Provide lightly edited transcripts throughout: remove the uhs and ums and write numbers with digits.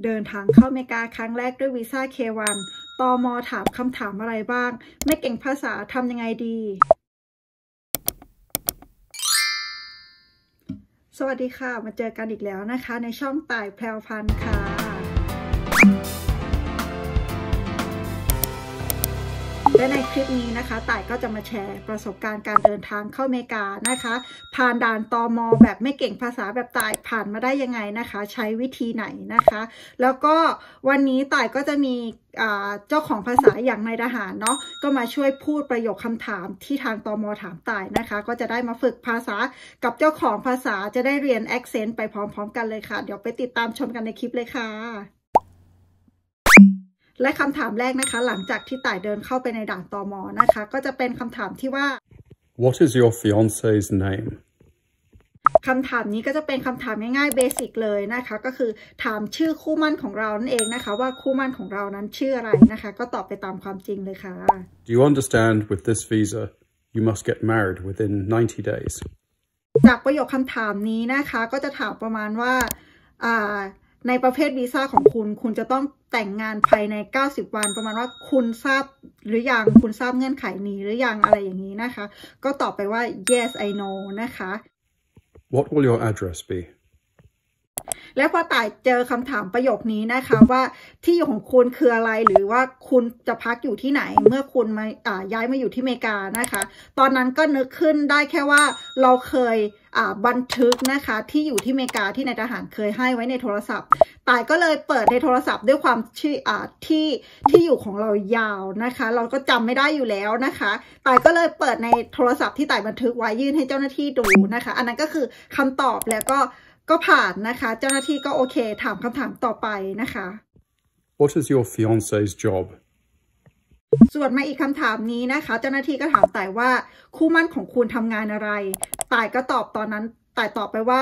เดินทางเข้าอเมริกาครั้งแรกด้วยวีซ่า K1 ตม.ถามคำถามอะไรบ้างไม่เก่งภาษาทำยังไงดีสวัสดีค่ะมาเจอกันอีกแล้วนะคะในช่องต่ายแพรวพันธ์ค่ะและในคลิปนี้นะคะต่ายก็จะมาแชร์ประสบการณ์การเดินทางเข้าอเมริกานะคะผ่านด่านตม.แบบไม่เก่งภาษาแบบต่ายผ่านมาได้ยังไงนะคะใช้วิธีไหนนะคะแล้วก็วันนี้ต่ายก็จะมีเจ้าของภาษาอย่างนายทหารเนาะก็มาช่วยพูดประโยคคำถามที่ทางตม.ถามต่ายนะคะก็จะได้มาฝึกภาษากับเจ้าของภาษาจะได้เรียน accent ไปพร้อมๆกันเลยค่ะเดี๋ยวไปติดตามชมกันในคลิปเลยค่ะและคำถามแรกนะคะหลังจากที่ต่ายเดินเข้าไปในด่านตม.นะคะก็จะเป็นคำถามที่ว่า What is your fiance's name คำถามนี้ก็จะเป็นคำถามง่ายๆเบสิกเลยนะคะก็คือถามชื่อคู่มั่นของเรานั่นเองนะคะว่าคู่มั่นของเรานั้นชื่ออะไรนะคะก็ตอบไปตามความจริงเลยค่ะ Do you understand with this visa you must get married within 90 days จากประโยคคำถามนี้นะคะก็จะถามประมาณว่าในประเภทวีซ่าของคุณจะต้องแต่งงานภายใน90วันประมาณว่าคุณทราบหรือยังคุณทราบเงื่อนไขนี้หรือยังอะไรอย่างนี้นะคะก็ตอบไปว่า yes I know นะคะ What will your address be และพอต่ายเจอคำถามประโยคนี้นะคะว่าที่อยู่ของคุณคืออะไรหรือว่าคุณจะพักอยู่ที่ไหนเมื่อคุณมาย้ายมาอยู่ที่อเมริกานะคะตอนนั้นก็นึกขึ้นได้แค่ว่าเราเคยบันทึกนะคะที่อยู่ที่อเมริกาที่นายทหารเคยให้ไว้ในโทรศัพท์ต่ายก็เลยเปิดในโทรศัพท์ด้วยความที่อยู่ของเรายาวนะคะเราก็จำไม่ได้อยู่แล้วนะคะต่ายก็เลยเปิดในโทรศัพท์ที่ต่ายบันทึกไว้ยื่นให้เจ้าหน้าที่ดูนะคะอันนั้นก็คือคำตอบแล้วก็ผ่านนะคะเจ้าหน้าที่ก็โอเคถามคำถามต่อไปนะคะ What is your fiance's job ส่วนมาอีกคำถามนี้นะคะเจ้าหน้าที่ก็ถามต่ายว่าคู่มั่นของคุณทำงานอะไรต่ายก็ตอบตอนนั้นต่ายตอบไปว่า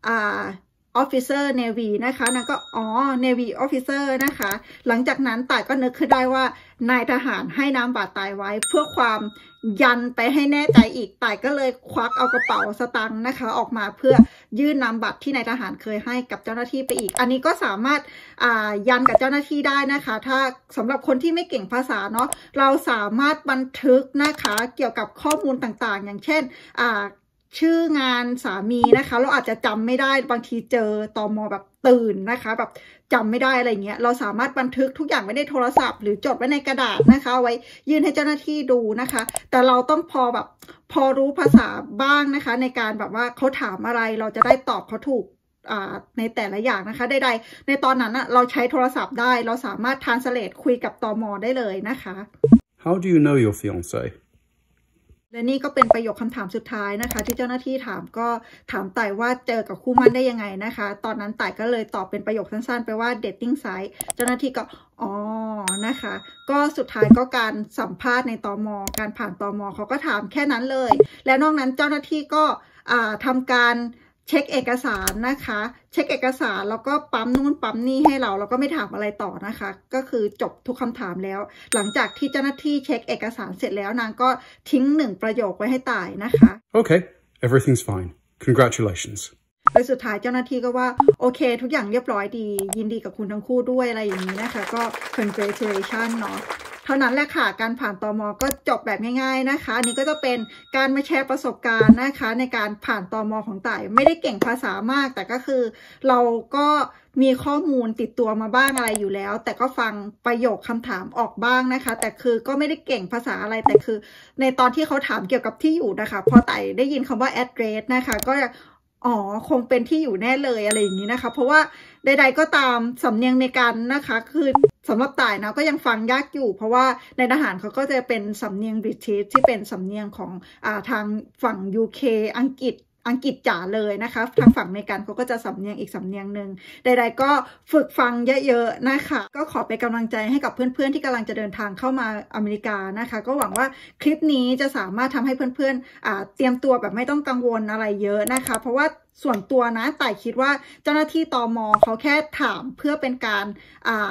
Officer Navy นะคะนั่นก็Navy Officer นะคะหลังจากนั้นต่ายก็นึกขึ้นได้ว่านายทหารให้นามบัตรต่ายไว้เพื่อความยันไปให้แน่ใจอีกต่ายก็เลยควักเอากระเป๋าสตางค์นะคะออกมาเพื่อยื่นนามบัตรที่นายทหารเคยให้กับเจ้าหน้าที่ไปอีกอันนี้ก็สามารถยันกับเจ้าหน้าที่ได้นะคะถ้าสำหรับคนที่ไม่เก่งภาษาเนาะเราสามารถบันทึกนะคะเกี่ยวกับข้อมูลต่างๆอย่างเช่นชื่องานสามีนะคะเราอาจจะจำไม่ได้บางทีเจอตม.แบบตื่นนะคะแบบจำไม่ได้อะไรเงี้ยเราสามารถบันทึกทุกอย่างไว้ในโทรศัพท์หรือจดไว้ในกระดาษนะคะไว้ยื่นให้เจ้าหน้าที่ดูนะคะแต่เราต้องพอรู้ภาษาบ้างนะคะในการแบบว่าเขาถามอะไรเราจะได้ตอบเขาถูกในแต่ละอย่างนะคะใดๆในตอนนั้นเราใช้โทรศัพท์ได้เราสามารถ translate คุยกับตม.ได้เลยนะคะ How do you know your fiance และนี่ก็เป็นประโยคคำถามสุดท้ายนะคะที่เจ้าหน้าที่ถามก็ถามต่ายว่าเจอกับคู่มั่นได้ยังไงนะคะตอนนั้นต่ายก็เลยตอบเป็นประโยคสั้นๆไปว่า dating site เจ้าหน้าที่ก็นะคะก็สุดท้ายก็การสัมภาษณ์ในตม.การผ่านตม.เขาก็ถามแค่นั้นเลยและนอกนั้นเจ้าหน้าที่ก็ทำการเช็คเอกสารนะคะเช็คเอกสารแล้วก็ปั๊มนู่นปั๊มนี่ให้เราแล้วก็ไม่ถามอะไรต่อนะคะก็คือจบทุกคำถามแล้วหลังจากที่เจ้าหน้าที่เช็คเอกสารเสร็จแล้วนางก็ทิ้ง1ประโยคไว้ให้ต่ายนะคะ Okay everything's fine congratulations โดยสุดท้ายเจ้าหน้าที่ก็ว่าโอเคทุกอย่างเรียบร้อยดียินดีกับคุณทั้งคู่ด้วยอะไรอย่างนี้นะคะก็ congratulation เนาะเท่านั้นแหละค่ะการผ่านตม.ก็จบแบบง่ายๆนะคะอันนี้ก็จะเป็นการมาแชร์ประสบการณ์นะคะในการผ่านตม.ของต่ายไม่ได้เก่งภาษามากแต่ก็คือเราก็มีข้อมูลติดตัวมาบ้างอะไรอยู่แล้วแต่ก็ฟังประโยคคำถามออกบ้างนะคะแต่คือก็ไม่ได้เก่งภาษาอะไรแต่คือในตอนที่เขาถามเกี่ยวกับที่อยู่นะคะพอต่ายได้ยินคำว่า address นะคะก็คงเป็นที่อยู่แน่เลยอะไรอย่างนี้นะคะเพราะว่าใดๆก็ตามสำเนียงอเมริกันนะคะคือสำหรับต่ายนะก็ยังฟังยากอยู่เพราะว่าในทหารเขาก็จะเป็นสำเนียงบริติชที่เป็นสำเนียงของทางฝั่ง UK อังกฤษจ๋าเลยนะคะทางฝั่งอเมริกันเขาก็จะสำเนียงอีกสำเนียงหนึ่งใดๆก็ฝึกฟังเยอะๆนะคะก็ขอเป็นกำลังใจให้กับเพื่อนๆที่กำลังจะเดินทางเข้ามาอเมริกานะคะก็หวังว่าคลิปนี้จะสามารถทำให้เพื่อนๆเตรียมตัวแบบไม่ต้องกังวลอะไรเยอะนะคะเพราะว่าส่วนตัวนะต่ายคิดว่าเจ้าหน้าที่ตม.เขาแค่ถามเพื่อเป็นการ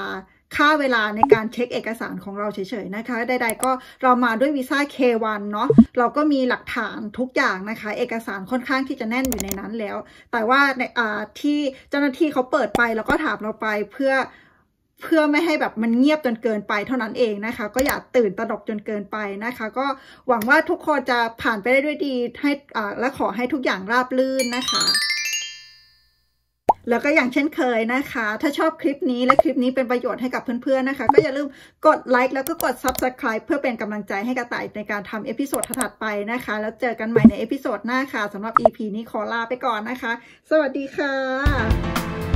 ค่าเวลาในการเช็คเอกสารของเราเฉยๆนะคะใดๆก็เรามาด้วยวีซ่า K1 เนาะเราก็มีหลักฐานทุกอย่างนะคะเอกสารค่อนข้างที่จะแน่นอยู่ในนั้นแล้วแต่ว่าในที่เจ้าหน้าที่เขาเปิดไปแล้วก็ถามเราไปเพื่อไม่ให้แบบมันเงียบจนเกินไปเท่านั้นเองนะคะก็อย่าตื่นตระหนกจนเกินไปนะคะก็หวังว่าทุกคนจะผ่านไปได้ด้วยดีให้และขอให้ทุกอย่างราบรื่นนะคะแล้วก็อย่างเช่นเคยนะคะถ้าชอบคลิปนี้และคลิปนี้เป็นประโยชน์ให้กับเพื่อนๆนะคะก็อย่าลืมกดไลค์แล้วก็กด Subscribe เพื่อเป็นกำลังใจให้กระต่ายในการทำเอพิโซดถัดไปนะคะแล้วเจอกันใหม่ในเอพิโซดหน้าค่ะสำหรับ EP นี้ขอลาไปก่อนนะคะสวัสดีค่ะ